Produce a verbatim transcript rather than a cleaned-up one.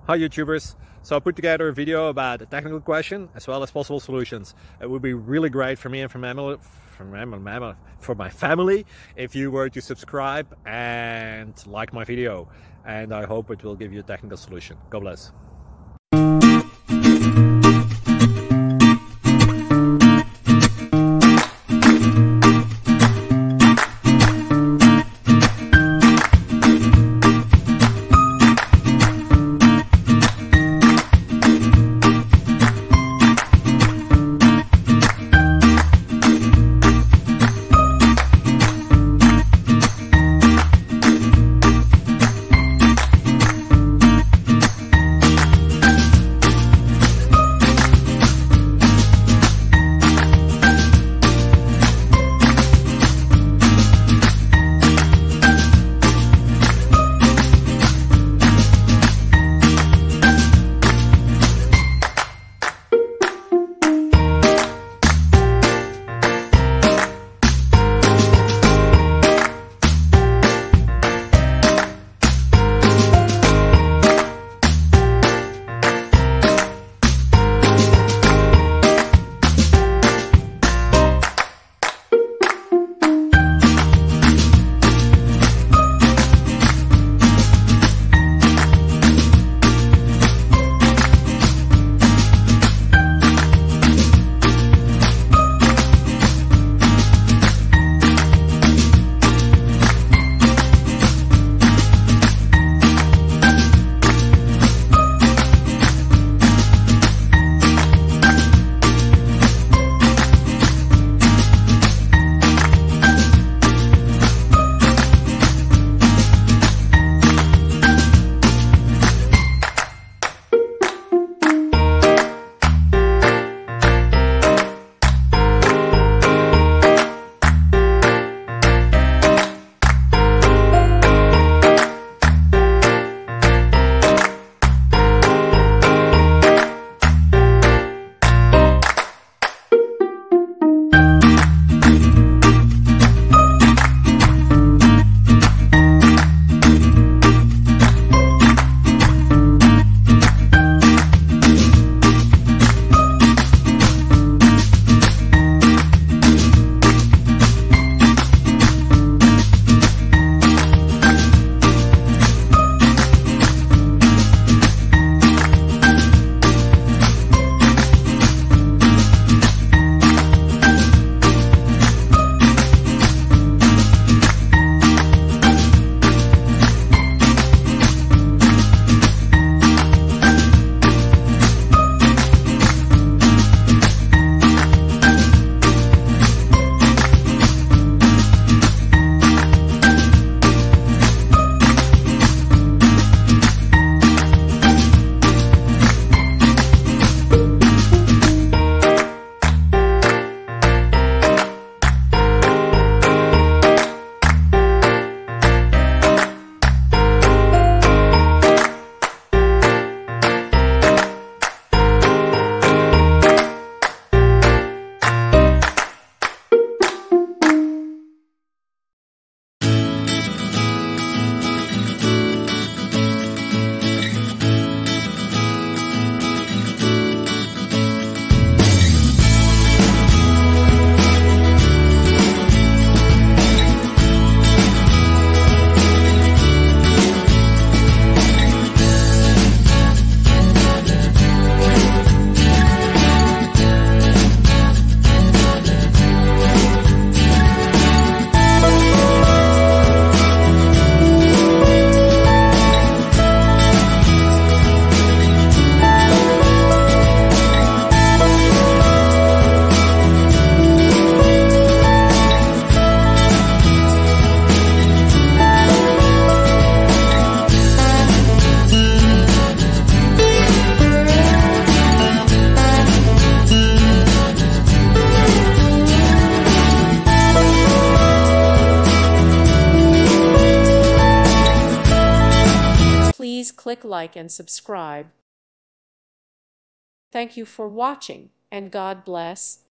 Hi YouTubers! So I put together a video about a technical question as well as possible solutions. It would be really great for me and for my family, for my, for my family if you were to subscribe and like my video. And I hope it will give you a technical solution. God bless. Please click like and subscribe. Thank you for watching, and God bless.